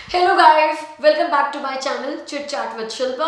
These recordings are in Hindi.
Hello guys, welcome back to my channel chit chat with Shilpa.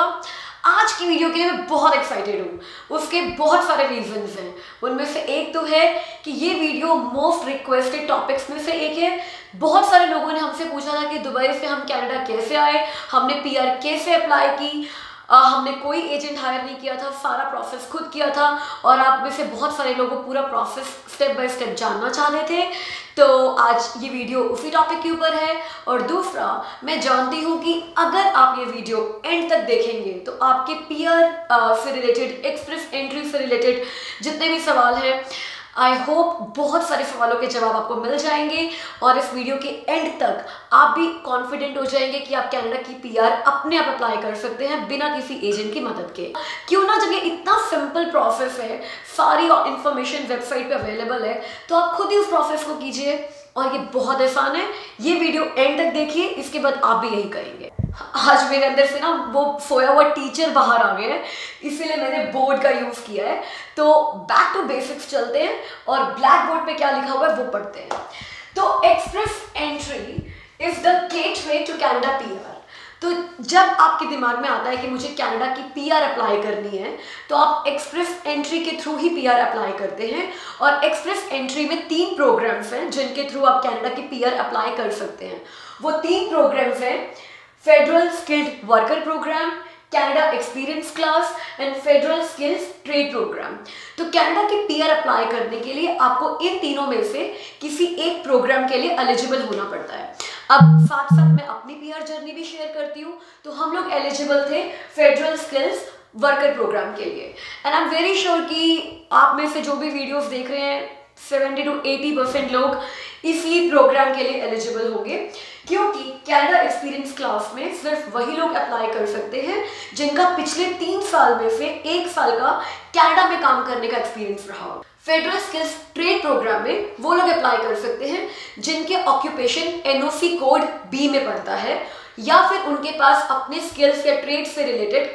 आज की वीडियो के लिए मैं बहुत एक्साइटेड हूँ। उसके बहुत सारे रीजंस हैं। उनमें से एक तो है कि ये वीडियो मोस्ट रिक्वेस्टेड टॉपिक्स में से एक है। बहुत सारे लोगों ने हमसे पूछा था कि दुबई से हम कनाडा कैसे आए, हमने पीआर कैसे अप्लाई की। हमने कोई एजेंट हायर नहीं किया था, सारा प्रोसेस खुद किया था। और आप में से बहुत सारे लोगों को पूरा प्रोसेस स्टेप बाय स्टेप जानना चाहते थे। तो आज ये वीडियो उसी टॉपिक के ऊपर है। और दूसरा, मैं जानती हूँ कि अगर आप ये वीडियो एंड तक देखेंगे तो आपके पीआर से रिलेटेड, एक्सप्रेस एंट्री से रिलेटेड जितने भी सवाल हैं, आई होप बहुत सारे सवालों के जवाब आपको मिल जाएंगे। और इस वीडियो के एंड तक आप भी कॉन्फिडेंट हो जाएंगे कि आप कनाडा की पीआर अपने आप अप्लाई कर सकते हैं बिना किसी एजेंट की मदद के। क्यों ना, जब ये इतना सिंपल प्रोसेस है, सारी इंफॉर्मेशन वेबसाइट पे अवेलेबल है, तो आप खुद ही उस प्रोसेस को कीजिए। और ये बहुत आसान है। ये वीडियो एंड तक देखिए, इसके बाद आप भी यही करेंगे। आज मेरे अंदर से ना वो सोया हुआ टीचर बाहर आ गया है, इसीलिए मैंने बोर्ड का यूज किया है। तो बैक टू बेसिक्स चलते हैं और ब्लैक बोर्ड पे क्या लिखा हुआ है वो पढ़ते हैं। तो express entry is the gateway to Canada PR. तो जब आपके दिमाग में आता है कि मुझे कनाडा की पीआर अप्लाई करनी है, तो आप एक्सप्रेस एंट्री के थ्रू ही पीआर अप्लाई करते हैं। और एक्सप्रेस एंट्री में 3 प्रोग्राम्स हैं जिनके थ्रू आप कनाडा की पीआर अप्लाई कर सकते हैं। वो 3 प्रोग्राम्स हैं: federal skilled worker program, Canada experience class and federal skills trade program. तो कनाडा की पीआर अप्लाई करने के लिए आपको इन तीनों में से किसी एक प्रोग्राम के लिए एलिजिबल होना पड़ता है। अब साथ साथ मैं अपनी पीआर जर्नी भी शेयर करती हूँ। तो हम लोग एलिजिबल थे फेडरल स्किल्स वर्कर प्रोग्राम के लिए। And I am very sure कि आप में से जो भी वीडियोस देख रहे हैं, 70 to 80% लोग इसी प्रोग्राम के लिए एलिजिबल होंगे। क्योंकि कनाडा एक्सपीरियंस क्लास में सिर्फ वही लोग अप्लाई कर सकते हैं जिनका पिछले 3 साल में से 1 साल का कनाडा में काम करने का एक्सपीरियंस रहा हो। फेडरल स्किल्स ट्रेड प्रोग्राम में वो लोग अप्लाई कर सकते हैं जिनके ऑक्यूपेशन एनओसी कोड बी में पड़ता है, या फिर उनके पास अपने स्किल्स या ट्रेड से रिलेटेड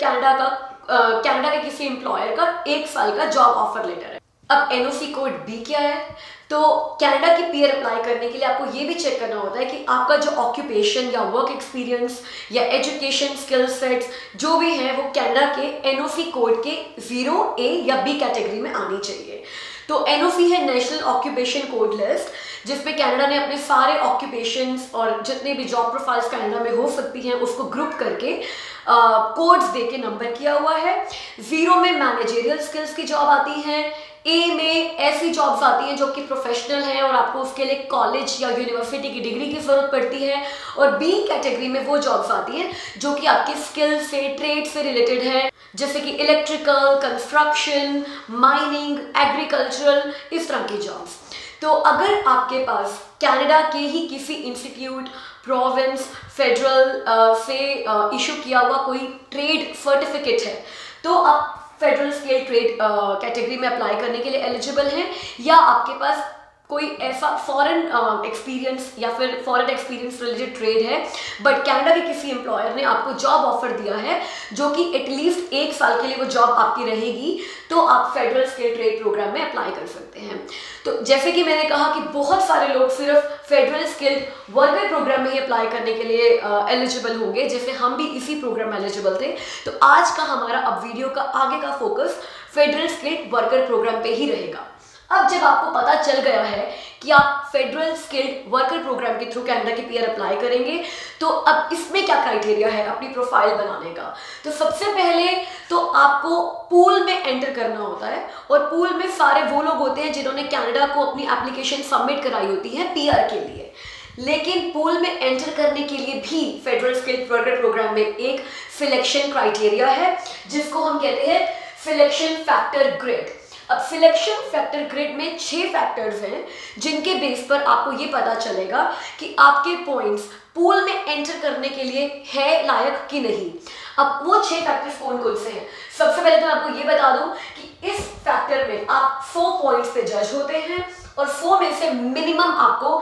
कनाडा के किसी एम्प्लॉयर का 1 साल का जॉब ऑफर लेटर है। अब एनओसी कोड बी क्या है? तो कनाडा की पीआर अप्लाई करने के लिए आपको ये भी चेक करना होता है कि आपका जो ऑक्यूपेशन या वर्क एक्सपीरियंस या एजुकेशन स्किल सेट्स जो भी है वो कनाडा के एनओसी कोड के 0, A या B कैटेगरी में आनी चाहिए। तो एनओसी है नेशनल ऑक्यूपेशन कोड लिस्ट, जिसमें कनाडा ने अपने सारे ऑक्यूपेशंस और जितने भी जॉब प्रोफाइल्स कनाडा में हो सकती हैं उसको ग्रुप करके कोड्स दे के नंबर किया हुआ है। 0 में मैनेजरियल स्किल्स की जॉब आती हैं, ए में ऐसी जॉब्स आती हैं जो कि प्रोफेशनल हैं और आपको उसके लिए कॉलेज या यूनिवर्सिटी की डिग्री की जरूरत पड़ती है। और बी कैटेगरी में वो जॉब्स आती हैं जो कि आपके स्किल से, ट्रेड से रिलेटेड है, जैसे कि इलेक्ट्रिकल, कंस्ट्रक्शन, माइनिंग, एग्रीकल्चरल, इस तरह की जॉब्स। तो अगर आपके पास कनाडा के ही किसी इंस्टीट्यूट, प्रोविंस, फेडरल से इशू किया हुआ कोई ट्रेड सर्टिफिकेट है, तो आप फेडरल स्किल ट्रेड कैटेगरी में अप्लाई करने के लिए एलिजिबल हैं। या आपके पास कोई ऐसा फॉरेन एक्सपीरियंस या फिर फॉरेन एक्सपीरियंस रिलेटेड ट्रेड है, बट कनाडा के किसी एम्प्लॉयर ने आपको जॉब ऑफर दिया है जो कि एटलीस्ट 1 साल के लिए वो जॉब आपकी रहेगी, तो आप फेडरल स्किल ट्रेड प्रोग्राम में अप्लाई कर सकते हैं। तो जैसे कि मैंने कहा कि बहुत सारे लोग सिर्फ फेडरल स्किल्ड वर्कर प्रोग्राम में ही अप्लाई करने के लिए एलिजिबल होंगे, जैसे हम भी इसी प्रोग्राम में एलिजिबल थे। तो आज का हमारा अब वीडियो का आगे का focus federal skilled worker program पे ही रहेगा। अब जब आपको पता चल गया है कि आप फेडरल स्किल्ड वर्कर प्रोग्राम के थ्रू कनाडा की पीआर अप्लाई करेंगे, तो अब इसमें क्या क्राइटेरिया है अपनी प्रोफाइल बनाने का? तो सबसे पहले तो आपको पूल में एंटर करना होता है। और पूल में सारे वो लोग होते हैं जिन्होंने कनाडा को अपनी एप्लीकेशन सबमिट कराई होती है पीआर के लिए। लेकिन पूल में एंटर करने के लिए भी फेडरल स्किल्ड वर्कर प्रोग्राम में एक सिलेक्शन क्राइटेरिया है, जिसको हम कहते हैं सिलेक्शन फैक्टर ग्रिड। अब सिलेक्शन फैक्टर ग्रिड में 6 फैक्टर्स हैं जिनके बेस पर आपको ये पता चलेगा कि आपके पॉइंट्स पूल में एंटर करने के लिए है लायक कि नहीं। अब वो 6 फैक्टर्स कौन कौन से हैं? सबसे पहले तो मैं आपको ये बता दूं कि इस फैक्टर में आप 100 पॉइंट्स पे जज होते हैं और 100 में से मिनिमम आपको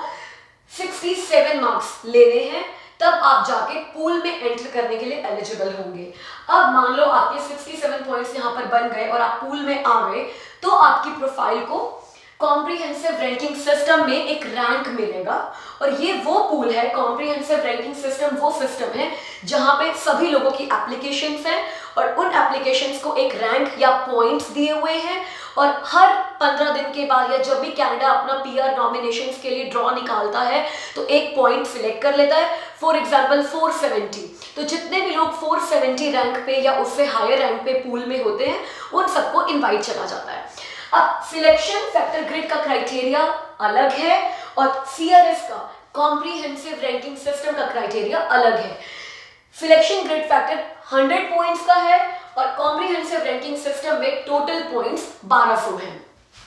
67 मार्क्स लेने हैं, तब आप जाके पूल में एंटर करने के लिए एलिजिबल होंगे। अब मान लो आपके 67 पॉइंट्स यहाँ पर बन गए और आप पूल में आ गए, तो आपकी प्रोफाइल को कॉम्प्रिहेंसिव रैंकिंग सिस्टम में एक रैंक मिलेगा। और ये वो पूल है, कॉम्प्रिहेंसिव रैंकिंग सिस्टम वो सिस्टम है जहां पे सभी लोगों की एप्लीकेशंस हैं और उन एप्लीकेशंस को एक रैंक या पॉइंट्स दिए हुए हैं। और हर 15 दिन के बाद या जब भी कनाडा अपना पीआर नॉमिनेशंस के लिए ड्रॉ निकालता है तो एक पॉइंट सिलेक्ट कर लेता है। फॉर एग्जांपल 470, तो जितने भी लोग 470 रैंक पे या उससे हायर रैंक पे पूल में होते हैं उन सबको इन्वाइट चला जाता है। अब सिलेक्शन फैक्टर ग्रिड का क्राइटेरिया अलग है और सीआरएस का कॉम्प्रिहेंसिव रैंकिंग सिस्टम का क्राइटेरिया अलग है। सिलेक्शन ग्रिड फैक्टर 100 पॉइंट्स का है और कॉम्प्रिहेंसिव रैंकिंग सिस्टम में टोटल पॉइंट्स 1200 हैं।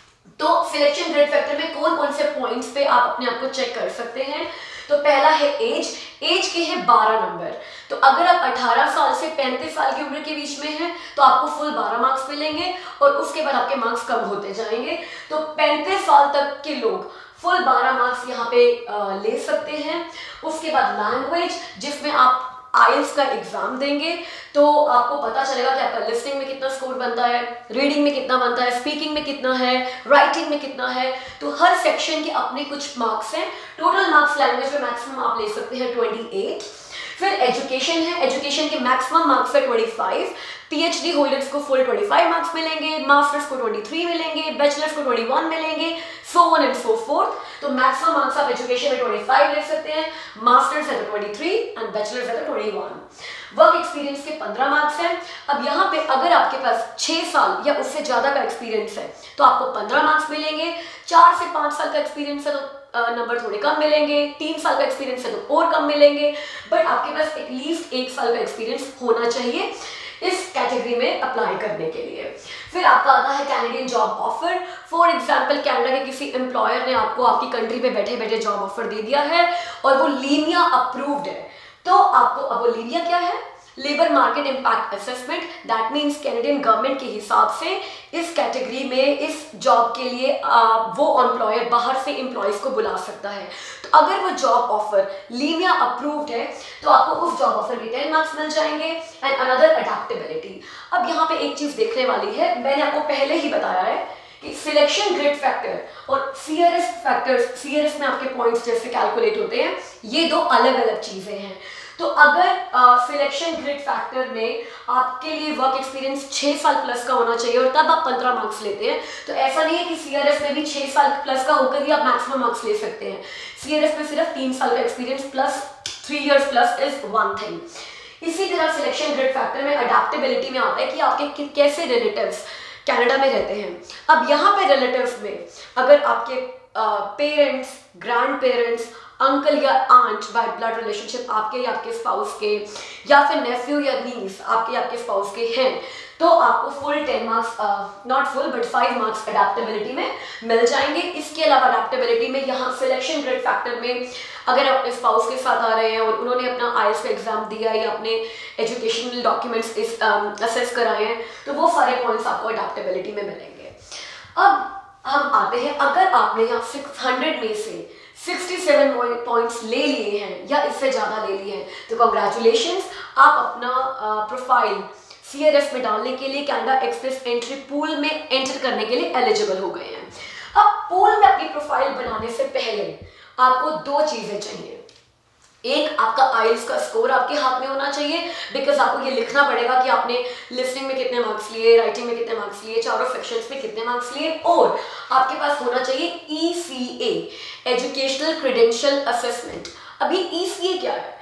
तो सिलेक्शन ग्रिड फैक्टर में कौन कौन से पॉइंट्स पे आप अपने आप को चेक कर सकते हैं। तो पहला है एज के है 12 नंबर। तो अगर आप 18 साल से 35 साल की उम्र के बीच में हैं तो आपको फुल 12 मार्क्स मिलेंगे और उसके बाद आपके मार्क्स कम होते जाएंगे। तो 35 साल तक के लोग फुल 12 मार्क्स यहाँ पे ले सकते हैं। उसके बाद लैंग्वेज, जिसमें आप आइल्स का एग्जाम देंगे तो आपको पता चलेगा कि आपका लिसनिंग में कितना स्कोर बनता है, रीडिंग में कितना बनता है, स्पीकिंग में कितना है, राइटिंग में कितना है। तो हर सेक्शन के अपने कुछ मार्क्स हैं। टोटल मार्क्स लैंग्वेज में मैक्सिमम आप ले सकते हैं 28। फिर एजुकेशन है, एजुकेशन के मैक्सिमम मार्क्स है 25। पीएचडी होल्डर्स को फुल 25 मार्क्स मिलेंगे, मास्टर्स को 23 मिलेंगे, बैचलर्स को 21 मिलेंगे, so on and so forth. तो मैक्सिमम मार्क्स आप एजुकेशन में 25 ले सकते हैं, मास्टर्स है तो 23 एंड बैचलर्स है तो 21। वर्क एक्सपीरियंस के 15 मार्क्स हैं। अब यहाँ पे अगर आपके पास 6 साल या उससे ज्यादा का एक्सपीरियंस है तो आपको 15 मार्क्स मिलेंगे। 4 से 5 साल का एक्सपीरियंस है तो नंबर थोड़े कम मिलेंगे। 3 साल का एक्सपीरियंस है तो और कम मिलेंगे। बट आपके पास एटलीस्ट 1 साल का एक्सपीरियंस होना चाहिए इस कैटेगरी में अप्लाई करने के लिए। फिर आपका आता है Canadian job offer. For example Canada के किसी एम्प्लॉयर ने आपको आपकी कंट्री पे बैठे बैठे जॉब ऑफर दे दिया है और वो लीनिया अप्रूव्ड है। तो आपको, अब वो लीनिया क्या है, labour market impact assessment. That means Canadian government के हिसाब से इस कैटेगरी में इस जॉब के लिए वो एम्प्लॉयर बाहर से एम्प्लॉयज को बुला सकता है। तो अगर वो जॉब ऑफर लीनिया अप्रूव्ड है तो आपको उस जॉब ऑफर के 10 मार्क्स मिल जाएंगे। And another adaptability. अब यहाँ पे एक चीज देखने वाली है, मैंने आपको पहले ही बताया है कि सिलेक्शन ग्रिड फैक्टर और सीआरएस फैक्टर्स, सीआरएस में आपके पॉइंट्स जैसे कैलकुलेट होते हैं, ये दो अलग अलग चीजें हैं। तो अगर सिलेक्शन ग्रिड फैक्टर में आपके लिए वर्क एक्सपीरियंस 6 साल प्लस का होना चाहिए और तब आप 15 मार्क्स लेते हैं, तो ऐसा नहीं है कि सीआरएस में भी 6 साल प्लस का होकर ही आप मैक्सिमम मार्क्स ले सकते हैं। सीआरएस में सिर्फ 3 साल का experience plus 3 years plus is one thing. इसी तरह सिलेक्शन ग्रिड फैक्टर में अडेप्टेबिलिटी में आता है कि आपके कैसे रिलेटिव्स कनाडा में रहते हैं। अब यहाँ पे रिलेटिव्स में अगर आपके पेरेंट्स, ग्रैंड पेरेंट्स, अंकल या आंट बाय ब्लड रिलेशनशिप आपके या आपके स्पाउस के, या फिर नेफ्यू या नीस आपके या आपके स्पाउस के हैं, तो आपको full 10 marks, not full but 5 marks adaptability में मिल जाएंगे। इसके अलावा अडेप्टेबिलिटी में यहाँ सिलेक्शन ग्रिड फैक्टर में अगर आप अपने स्पाउस के साथ आ रहे हैं और उन्होंने अपना आईएलटीएस का एग्जाम दिया या अपने एजुकेशनल डॉक्यूमेंट्स असेस कराए हैं, तो वो सारे पॉइंट्स आपको अडेप्टेबिलिटी में मिलेंगे। अब हम आते हैं, अगर आपने यहाँ 600 में से 67 पॉइंट्स ले लिए हैं या इससे ज़्यादा ले लिए हैं तो कॉन्ग्रेचुलेशंस, आप अपना प्रोफाइल सीआरएस में डालने के लिए कनाडा एक्सप्रेस एंट्री पूल में एंटर करने के लिए एलिजिबल हो गए हैं। अब पूल में अपनी प्रोफाइल बनाने से पहले आपको 2 चीज़ें चाहिए। एक, आपका आइल्स का स्कोर आपके हाथ में होना चाहिए, बिकॉज आपको ये लिखना पड़ेगा कि आपने लिसनिंग में कितने मार्क्स लिए, राइटिंग में कितने मार्क्स लिए, चारों सेक्शंस में कितने मार्क्स लिए। और आपके पास होना चाहिए ECA, एजुकेशनल क्रेडेंशियल असेसमेंट। अभी ECA क्या है?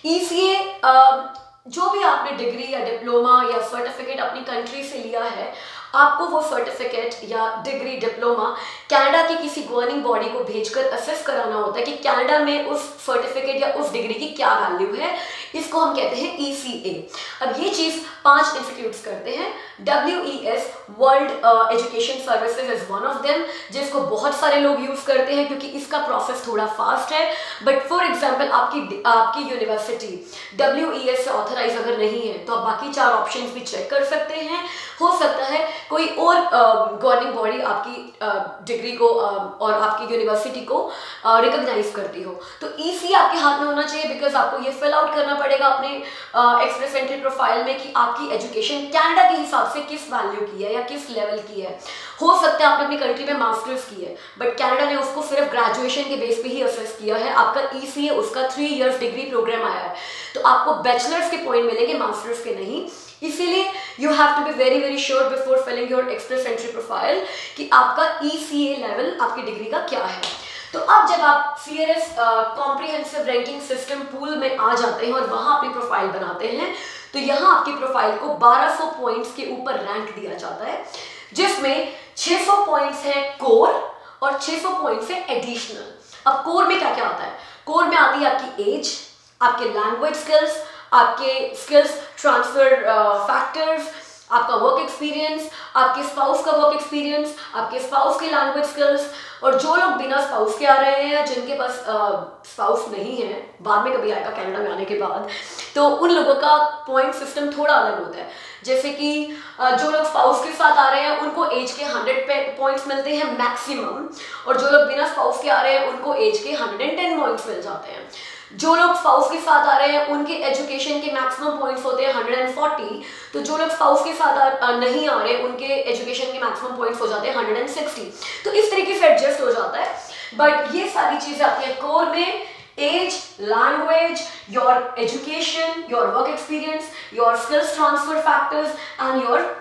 ECA जो भी आपने डिग्री या डिप्लोमा या सर्टिफिकेट अपनी कंट्री से लिया है, आपको वो सर्टिफिकेट या डिग्री डिप्लोमा कनाडा की किसी गवर्निंग बॉडी को भेजकर असेस कराना होता है कि कनाडा में उस सर्टिफिकेट या उस डिग्री की क्या वैल्यू है। इसको हम कहते हैं ECA। अब ये चीज़ 5 इंस्टीट्यूट्स करते हैं। WES, world education services is one of them, जिसको बहुत सारे लोग यूज़ करते हैं क्योंकि इसका प्रोसेस थोड़ा फास्ट है। बट फॉर एग्जाम्पल आपकी यूनिवर्सिटी WES से ऑथराइज अगर नहीं है तो आप बाकी 4 ऑप्शंस भी चेक कर सकते हैं। हो सकता है कोई और गवर्निंग बॉडी आपकी डिग्री को और आपकी यूनिवर्सिटी को रिकॉग्नाइज करती हो। तो ECA आपके हाथ में होना चाहिए, बिकॉज आपको ये फिल आउट करना पड़ेगा अपने एक्सप्रेस एंट्री प्रोफाइल में कि आपकी एजुकेशन कनाडा के हिसाब से किस वैल्यू की है या किस लेवल की है। हो सकता है आपने अपनी कंट्री में मास्टर्स की है बट कनाडा ने उसको सिर्फ ग्रेजुएशन के बेस पे ही असेस किया है। आपका ECA उसका 3 इयर्स डिग्री प्रोग्राम आया है तो आपको बैचलर्स के पॉइंट मिलेंगे, मास्टर्स के नहीं। इसीलिए you have to be very very sure before filling your express entry profile कि आपका ECA लेवल आपकी डिग्री का क्या है। तो अब जब आप CRS comprehensive ranking system pool में आ जाते हैं और वहां अपनी प्रोफाइल बनाते हैं तो यहाँ आपकी प्रोफाइल को 1200 पॉइंट्स के ऊपर रैंक दिया जाता है, जिसमें 600 पॉइंट्स है कोर और 600 पॉइंट्स है एडिशनल। अब कोर में क्या क्या आता है? कोर में आती है आपकी एज, आपके लैंग्वेज स्किल्स, आपके स्किल्स ट्रांसफर फैक्टर्स, आपका वर्क एक्सपीरियंस, आपके स्पाउस का वर्क एक्सपीरियंस, आपके स्पाउस के लैंग्वेज स्किल्स। और जो लोग बिना स्पाउस के आ रहे हैं, जिनके पास स्पाउस नहीं है, बाद में कभी आएगा कनाडा में आने के बाद, तो उन लोगों का पॉइंट सिस्टम थोड़ा अलग होता है। जैसे कि जो लोग स्पाउस के साथ आ रहे हैं उनको एज के 100 पॉइंट्स मिलते हैं मैक्सिमम, और जो लोग बिना स्पाउस के आ रहे हैं उनको एज के 110 पॉइंट्स मिल जाते हैं। जो लोग स्पाउस के साथ आ रहे हैं उनके एजुकेशन के मैक्सिमम पॉइंट्स होते हैं 140, तो जो लोग स्पाउस के साथ नहीं आ रहे उनके एजुकेशन के मैक्सिमम पॉइंट्स हो जाते हैं 160। तो इस तरीके से एडजस्ट हो जाता है। बट ये सारी चीजें आती हैं कोर में: age, language, your education, your work experience, your skills transfer factors and your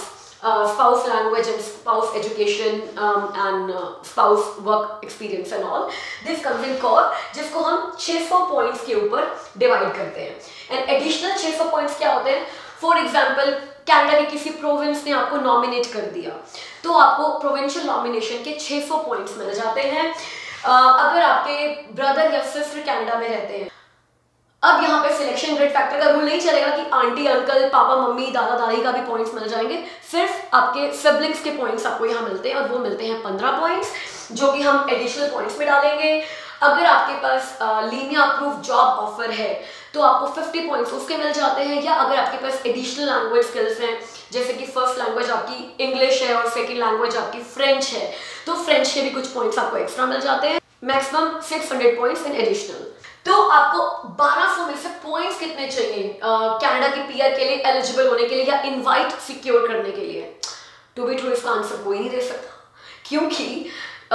spouse language and spouse education and spouse work experience and all. This comes in core, जिसको हम 600 पॉइंट्स के ऊपर डिवाइड करते हैं। एंड एडिशनल 600 पॉइंट्स क्या होते हैं? फॉर एग्जाम्पल कनाडा के किसी प्रोविंस ने आपको नॉमिनेट कर दिया तो आपको प्रोविंशियल नॉमिनेशन के 600 पॉइंट्स मिल जाते हैं। अगर आपके ब्रदर या सिस्टर कनाडा में रहते हैं, अब यहाँ पे सिलेक्शन ग्रेड फैक्टर का रूल नहीं चलेगा कि आंटी अंकल पापा मम्मी दादा दादी का भी पॉइंट्स मिल जाएंगे। सिर्फ आपके सिबलिंग्स के पॉइंट्स आपको यहाँ मिलते हैं और वो मिलते हैं 15 पॉइंट्स, जो कि हम एडिशनल पॉइंट्स में डालेंगे। अगर आपके पास लीनिया अप्रूव जॉब ऑफर है तो आपको 50 पॉइंट्स उसके मिल जाते हैं। या अगर आपके पास एडिशनल लैंग्वेज स्किल्स हैं, जैसे कि फर्स्ट लैंग्वेज आपकी इंग्लिश है और सेकेंड लैंग्वेज आपकी फ्रेंच है, तो फ्रेंच के भी कुछ पॉइंट्स आपको एक्स्ट्रा मिल जाते हैं। Maximum 600 points in additional. तो आपको 1200 में से पॉइंट्स कितने चाहिए कनाडा के PR के लिए एलिजिबल होने के लिए या इनवाइट सिक्योर करने के लिए? टू बी ट्रू इसका आंसर कोई नहीं दे सकता, क्योंकि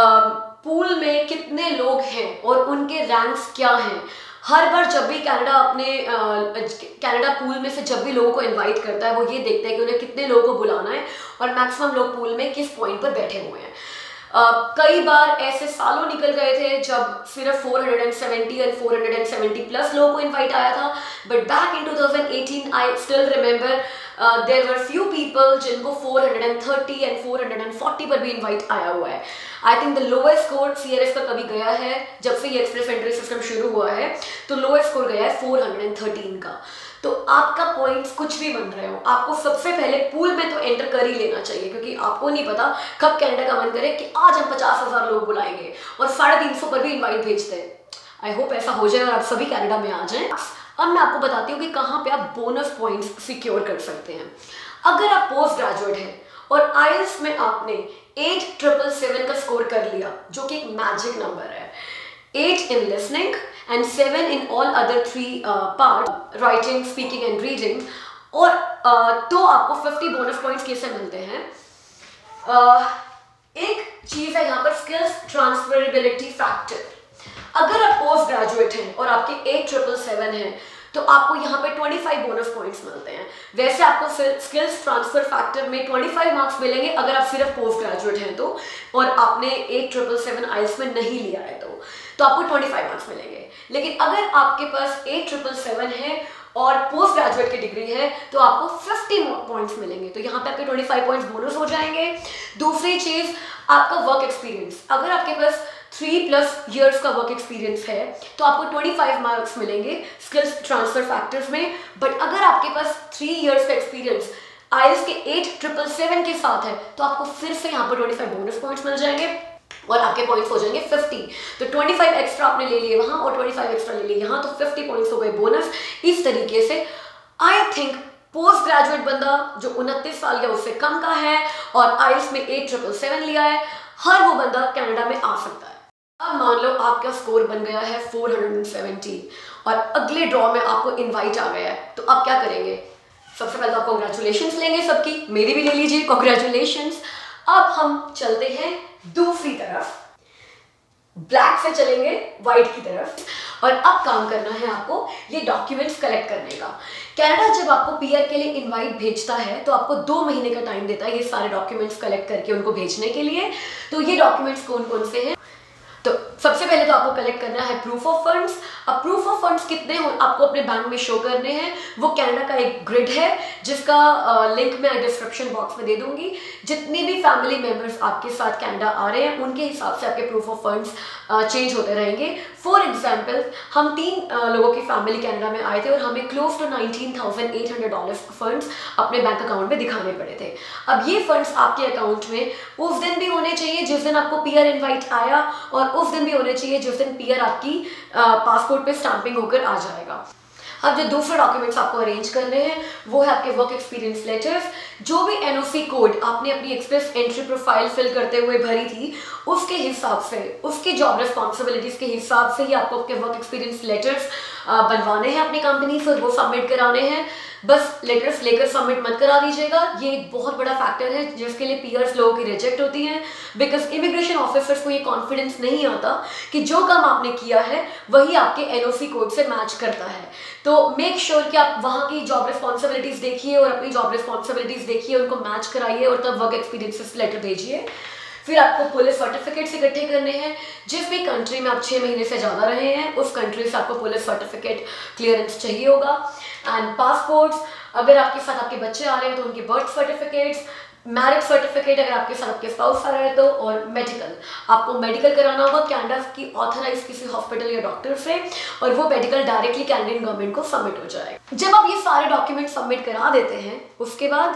पूल में कितने लोग हैं और उनके रैंक्स क्या हैं। हर बार जब भी कनाडा कनाडा पूल में से जब भी लोगों को इनवाइट करता है वो ये देखता है कि उन्हें कितने लोगों को बुलाना है और मैक्सिमम लोग पूल में किस पॉइंट पर बैठे हुए हैं। कई बार ऐसे सालों निकल गए थे जब सिर्फ 470 और 470 प्लस लोगों को इनवाइट आया था। But back in 2018 I still remember there were few people जिनको 430 एंड 440 पर भी इनवाइट आया हुआ है। I think the lowest score CRS का कभी गया है जब से ये एक्सप्रेस एंट्री सिस्टम शुरू हुआ है, तो लोएस्ट स्कोर गया है 413 का। तो आपका पॉइंट्स कुछ भी बन रहे हो, आपको सबसे पहले पूल में तो एंटर कर ही लेना चाहिए, क्योंकि आपको नहीं पता कब कनाडा का मन करे कि आज हम 50,000 लोग बुलाएंगे और 350 पर भी इनवाइट भेजते हैं। आई होप ऐसा हो जाए और आप सभी कनाडा में आ जाएं। अब मैं आपको बताती हूँ कि कहाँ पे आप बोनस पॉइंट्स सिक्योर कर सकते हैं। अगर आप पोस्ट ग्रेजुएट हैं और IELTS में आपने 8,777 का स्कोर कर लिया, जो कि एक मैजिक नंबर है, 8 in listening and 7 in all other 3 parts, writing, speaking and reading, और तो आपको 50 बोनस पॉइंट्स कैसे मिलते हैं? एक चीज है यहाँ पर स्किल्स ट्रांसफरेबिलिटी फैक्टर। अगर आप पोस्ट ग्रेजुएट हैं और आपके 8,777 हैं तो आपको यहाँ पे 25 बोनस पॉइंट्स मिलते हैं। वैसे आपको स्किल्स ट्रांसफर फैक्टर में 25 मार्क्स मिलेंगे अगर आप सिर्फ पोस्ट ग्रेजुएट हैं तो, और आपने 8,777 IELTS में नहीं लिया है तो आपको 25 मार्क्स मिलेंगे। लेकिन अगर आपके पास 8,777 है और पोस्ट ग्रेजुएट की डिग्री है तो आपको 50 पॉइंट्स मिलेंगे, तो यहाँ पे आपके 25 पॉइंट्स बोनस हो जाएंगे। दूसरी चीज, आपका वर्क एक्सपीरियंस। अगर आपके पास 3+ years का वर्क एक्सपीरियंस है तो आपको 25 मार्क्स मिलेंगे स्किल्स ट्रांसफर फैक्टर्स में। बट अगर आपके पास 3 years का एक्सपीरियंस IELTS के 8,777 के साथ है तो आपको फिर से यहाँ पर 25 बोनस पॉइंट्स मिल जाएंगे और आपके पॉइंट्स हो जाएंगे 50। तो 25 एक्स्ट्रा आपने ले लिए वहां और 25 एक्स्ट्रा ले लिए यहाँ, तो 50 पॉइंट्स हो गए बोनस। इस तरीके से आई थिंक पोस्ट ग्रेजुएट बंदा जो 29 साल या उससे कम का है और IELTS में 8,777 लिया है, हर वो बंदा कनाडा में आ सकता है। अब मान लो आपका स्कोर बन गया है 470 और अगले ड्रॉ में आपको इनवाइट आ गया है, तो आप क्या करेंगे? सबसे पहले तो आप कॉन्ग्रेचुलेशंस लेंगे सबकी, मेरी भी ले लीजिए कॉन्ग्रेचुलेशंस। अब हम चलते हैं दूसरी तरफ, ब्लैक से चलेंगे व्हाइट की तरफ, और अब काम करना है आपको ये डॉक्यूमेंट्स कलेक्ट करने का। कनाडा जब आपको पीआर के लिए इनवाइट भेजता है तो आपको 2 महीने का टाइम देता है ये सारे डॉक्यूमेंट्स कलेक्ट करके उनको भेजने के लिए। तो ये डॉक्यूमेंट्स कौन कौन से हैं? तो सबसे पहले तो आपको कलेक्ट करना है प्रूफ ऑफ फंड्स। अब प्रूफ ऑफ फंड्स कितने हो आपको अपने बैंक में शो करने हैं, वो कनाडा का एक ग्रिड है जिसका लिंक मैं डिस्क्रिप्शन बॉक्स में दे दूंगी। जितने भी फैमिली मेंबर्स आपके साथ कनाडा आ रहे हैं उनके हिसाब से आपके प्रूफ ऑफ फंड्स चेंज होते रहेंगे। फॉर एग्जाम्पल हम 3 लोगों की फैमिली कनाडा में आए थे और हमें क्लोज टू $19,800 फंड्स अपने बैंक अकाउंट में दिखाने पड़े थे। अब ये फंड्स आपके अकाउंट में उस दिन भी होने चाहिए जिस दिन आपको पीआर इनवाइट आया, और उस दिन भी होने चाहिए जिस दिन पीआर आपकी पासपोर्ट पे स्टैंपिंग होकर आ जाएगा। अब जो दूसरे डॉक्यूमेंट्स आपको अरेंज करने हैं वो है आपके वर्क एक्सपीरियंस लेटर्स। जो भी एनओसी कोड आपने अपनी एक्सप्रेस एंट्री प्रोफाइल फिल करते हुए भरी थी उसके हिसाब से, उसके जॉब रिस्पॉन्सिबिलिटीज के हिसाब से ही आपको आपके वर्क एक्सपीरियंस लेटर्स बनवाने हैं अपनी कंपनी से और वो सबमिट कराने हैं। बस लेटर्स लेकर सबमिट मत करा दीजिएगा, ये एक बहुत बड़ा फैक्टर है जिसके लिए पीआर्स लोगों की रिजेक्ट होती हैं, बिकॉज इमिग्रेशन ऑफिसर्स को ये कॉन्फिडेंस नहीं आता कि जो काम आपने किया है वही आपके एनओसी कोड से मैच करता है। तो मेक श्योर कि आप वहाँ की जॉब रिस्पॉन्सिबिलिटीज देखिए और अपनी जॉब रिस्पॉन्सिबिलिटीज देखिए, उनको मैच कराइए और तब वर्क एक्सपीरियंस लेटर भेजिए। फिर आपको पुलिस सर्टिफिकेट्स इकट्ठे करने हैं। जिस भी कंट्री में आप 6 महीने से ज़्यादा रहे हैं उस कंट्री से आपको पुलिस सर्टिफिकेट क्लियरेंस चाहिए होगा। एंड पासपोर्ट्स, अगर आपके साथ आपके बच्चे आ रहे हैं तो उनके बर्थ सर्टिफिकेट्स, मैरिज सर्टिफिकेट अगर आपके साथ आपके स्पाउस आ रहे हैं तो, और मेडिकल, आपको मेडिकल कराना होगा कनाडा की ऑथराइज किसी हॉस्पिटल या डॉक्टर से, और वो मेडिकल डायरेक्टली कैनेडियन गवर्नमेंट को सबमिट हो जाएगा। जब आप ये सारे डॉक्यूमेंट सबमिट करा देते हैं उसके बाद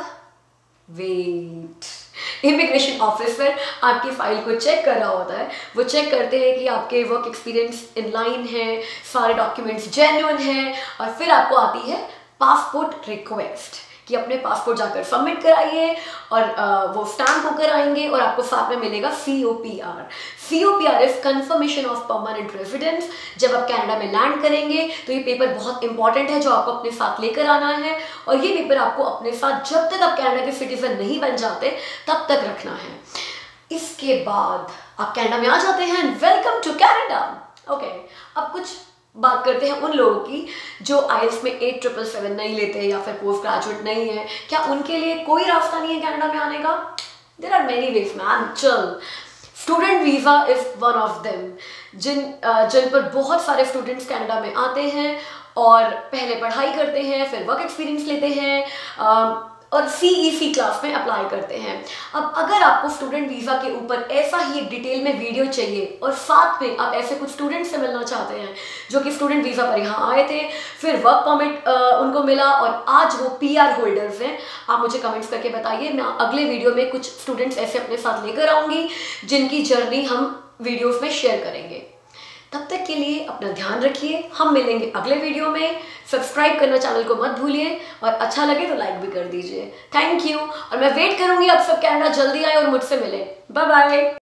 वेट, इमिग्रेशन ऑफिसर आपकी फाइल को चेक कर रहा होता है। वो चेक करते हैं कि आपके वर्क एक्सपीरियंस इन लाइन है, सारे डॉक्यूमेंट्स जेन्युइन हैं, और फिर आपको आती है पासपोर्ट रिक्वेस्ट कि अपने पासपोर्ट जाकर सबमिट कराइए और वो स्टैम्प होकर आएंगे और आपको साथ में मिलेगा COPR। COPR is confirmation of permanent residence. जब आप कनाडा में लैंड करेंगे तो ये पेपर बहुत इंपॉर्टेंट है जो आपको अपने साथ लेकर आना है, और ये पेपर आपको अपने साथ जब तक आप कनाडा के सिटीजन नहीं बन जाते तब तक रखना है। इसके बाद आप कनाडा में आ जाते हैं। Welcome to Canada. ओके, अब कुछ बात करते हैं उन लोगों की जो आइल्स में 8,777 नहीं लेते या फिर पोस्ट ग्रेजुएट नहीं है। क्या उनके लिए कोई रास्ता नहीं है कनाडा में आने का? There are many ways man, चल। Student visa is one of them, जिन पर बहुत सारे स्टूडेंट्स कनाडा में आते हैं और पहले पढ़ाई करते हैं, फिर वर्क एक्सपीरियंस लेते हैं और CEC क्लास में अप्लाई करते हैं। अब अगर आपको स्टूडेंट वीज़ा के ऊपर ऐसा ही एक डिटेल में वीडियो चाहिए और साथ में आप ऐसे कुछ स्टूडेंट से मिलना चाहते हैं जो कि स्टूडेंट वीज़ा पर यहाँ आए थे, फिर वर्क परमिट उनको मिला और आज वो PR होल्डर्स हैं, आप मुझे कमेंट्स करके बताइए। मैं अगले वीडियो में कुछ स्टूडेंट्स ऐसे अपने साथ लेकर आऊँगी जिनकी जर्नी हम वीडियोज़ में शेयर करेंगे। तब तक के लिए अपना ध्यान रखिए, हम मिलेंगे अगले वीडियो में। सब्सक्राइब करना चैनल को मत भूलिए और अच्छा लगे तो लाइक भी कर दीजिए। थैंक यू, और मैं वेट करूंगी आप सब कनाडा जल्दी आए और मुझसे मिले। Bye bye.